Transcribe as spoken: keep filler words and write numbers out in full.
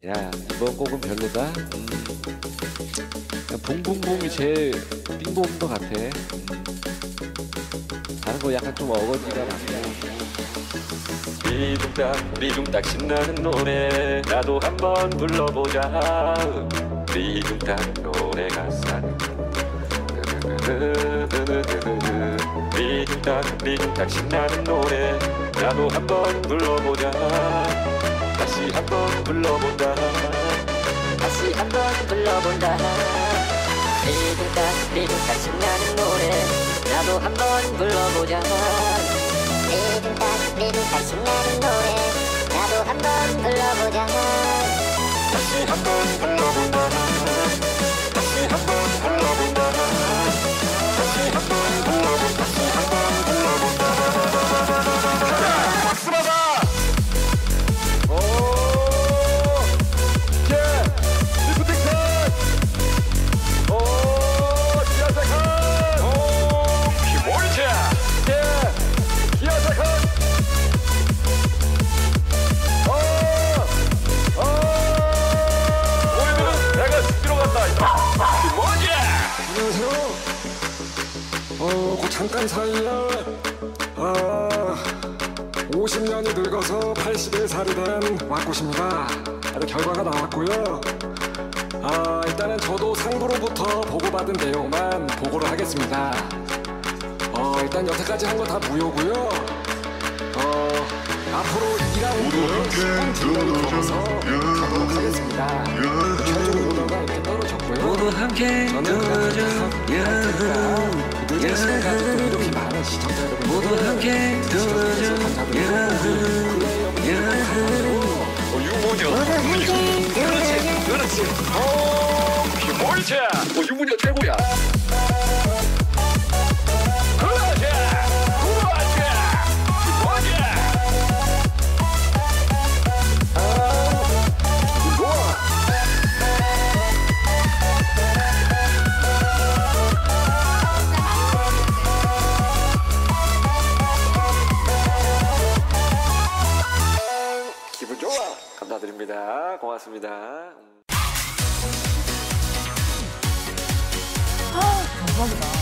야, 이번 곡은 별로다. 음. 그냥 붕붕붕이 제일 띵봉인 것 같아. 음. 다른 거 약간 좀 어거지가 많고. 리둥딱 리둥딱 신나는 노래 나도 한번 불러보자. 리둥딱 노래 가사 리둥딱 리둥딱 신나는 노래 나도 한번 불러보자. 다시 한번 불러본다. 다시 한번 불러본다. 리둥딱 리둥딱 신나는 노래 나도 한번 불러보자. 리둥딱 리둥딱 신나는 노래 나도 한번 불러보자. 다시 한번 불러본다. 다시 한번 불러본다. 다시 한번 불러본다. 다시 한번 불러본다. 박수 받아. 오, 예, 리프팅턴. 오, 기아사칸. 오, 기몰자. 예, 기아사칸. 어, 어, 우리들은 내가 스키로 간다. 기몰자. 안녕하세요. 어, 그 잠깐 사이에 아, 오십 년이 늙어서 팔십일 살이 된 왁굿입니다. 아주 결과가 나왔고요. 아, 일단은 저도 상부로부터 보고받은 내용만 보고를 하겠습니다. 어, 일단 여태까지 한 거 다 무효고요. 어, 앞으로 이 라운드 십 분 딜레이 걸어서 가도록 하겠습니다. 최종 오더가 이렇게 떨어졌고요. 모두 함께 저는 들어줘. 늦은 시간까지 또 이렇게 많은 시청자 여러분 모두 함께 들어줘. 어, 유모녀. 그렇지, 그렇지. 어, 기몰자. 어, 유모녀 최고야. 그렇지, 그렇지. 기몰자. 아, 좋아. 기분 좋아. 감사드립니다. 고맙습니다. 감사합니다.